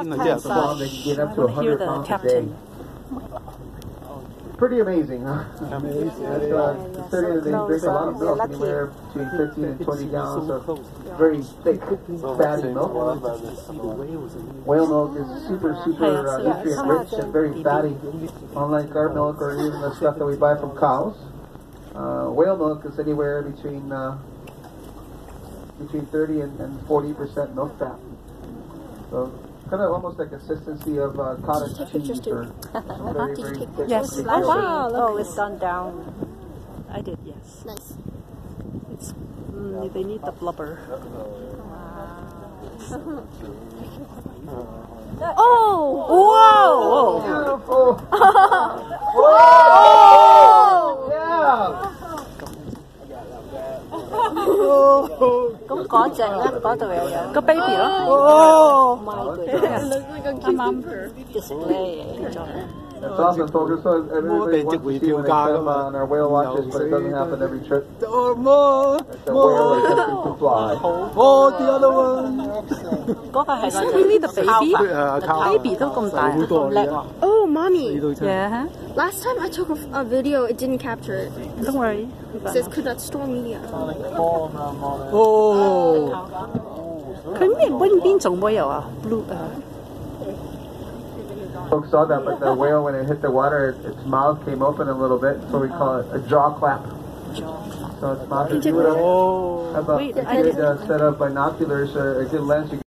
So long they can get up to 100 pounds a day. Pretty amazing, huh? Amazing. Considering they drink a lot of milk, anywhere between 15 and 20 gallons of very thick, fatty milk. Whale milk is super nutrient rich and very fatty, unlike our milk or even the stuff that we buy from cows. Whale milk is anywhere between 30 and 40% milk fat. So kind of almost the consistency of cottage cheese or very thick. Yes. Oh wow! Oh, it's gone down. I did, yes. Nice. It's they need the blubber. Oh! Whoa! Beautiful! Whoa! Yeah! Cũng có隻啦，嗰度又有個 baby 咯。 Oh my It looks like a cucumber. Display enjoy. That's awesome, folks. So everybody wants to see when they come on our whale watches, but it doesn't happen every trip. It's a whale attempting to fly. Oh, the other one. 嗰個係個 really the baby 都咁大，咁叻喎。 Oh, mommy. Yeah. Last time I took a video, it didn't capture it. Don't worry. It says could not store media. Oh. 佢咩邊種whale啊 ？Blue Folks saw that, but the whale, when it hit the water, its mouth came open a little bit, so we call it a jaw clap. So its mouth is have a good set of binoculars or a good lens.